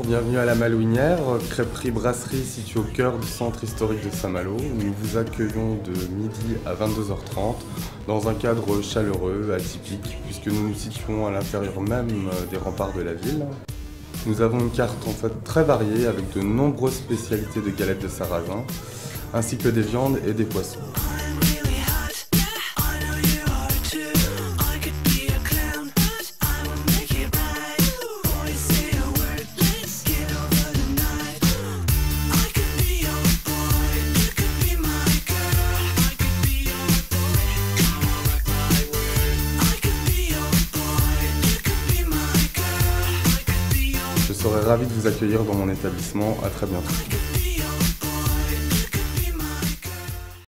bienvenue à la Malouinière, crêperie-brasserie située au cœur du centre historique de Saint-Malo. Nous vous accueillons de midi à 22h30 dans un cadre chaleureux, atypique, puisque nous nous situons à l'intérieur même des remparts de la ville. Nous avons une carte en fait très variée avec de nombreuses spécialités de galettes de sarrasin, ainsi que des viandes et des poissons. Je serai ravi de vous accueillir dans mon établissement. À très bientôt.